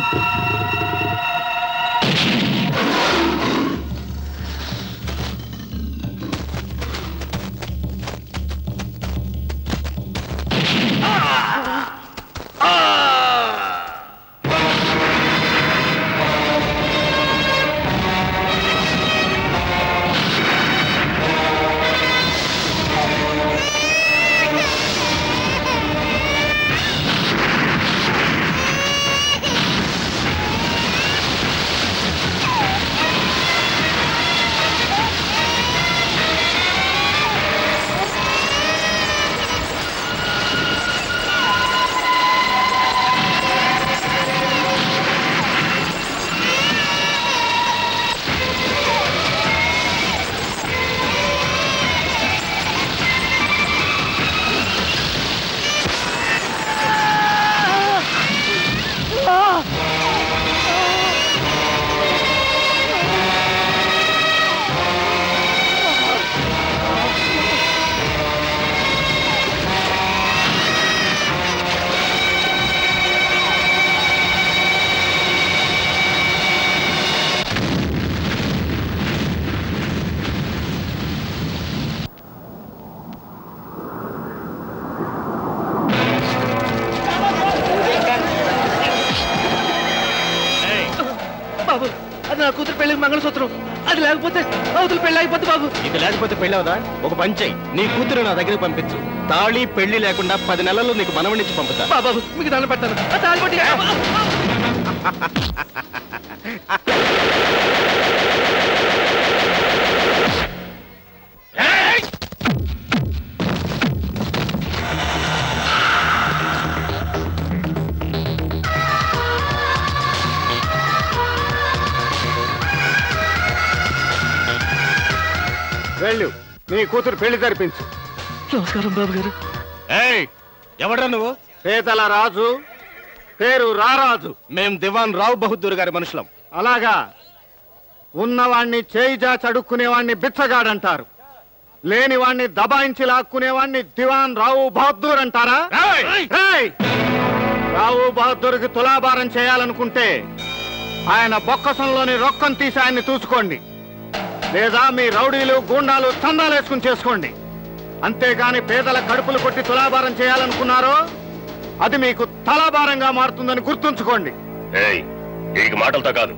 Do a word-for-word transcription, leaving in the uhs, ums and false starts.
మంగళసూత్రం అది లేకపోతే అవతల పెళ్లి అయిపోద్ది బాబు. ఇది లేకపోతే పెళ్లి అవుదా? ఒక పని చెయ్యి, నీ కూతురు నా దగ్గరికి పంపించు. తాళి పెళ్లి లేకుండా పది నెలల్లో నీకు మనవణ్ణిచ్చి పంపుతా. బాబు మీకు దండం పెట్టాను. ఆ తాళి పట్టి వెళ్ళు, నీ కూతురు పెళ్లి జరిపించు. నమస్కారం బాబు గారు. ఎవడ్రా నువ్వు? పేదల రాజు, పేరు రారాజు. మేం దివాన్ రావు బహదూర్ గారి మనుషులం. అలాగా? ఉన్నవాణ్ణి చేయిజా చడుక్కునేవాణ్ణి బిచ్చగాడంటారు, లేనివాణ్ణి దబాయించి లాక్కునేవాణ్ణి దివాన్ రావు బహదూర్ అంటారా? రావు బహదూర్కి తులాభారం చేయాలనుకుంటే ఆయన బొక్కసంలోని రొక్కం తీసి ఆయన్ని చూసుకోండి, లేదా మీ రౌడీలు గూండాలు చందాలు వేసుకుని చేసుకోండి. అంతేగాని పేదల కడుపులు కొట్టి తులాభారం చేయాలనుకున్నారో అది మీకు తలాభారంగా మారుతుందని గుర్తుంచుకోండి. మాటలతో కాదు.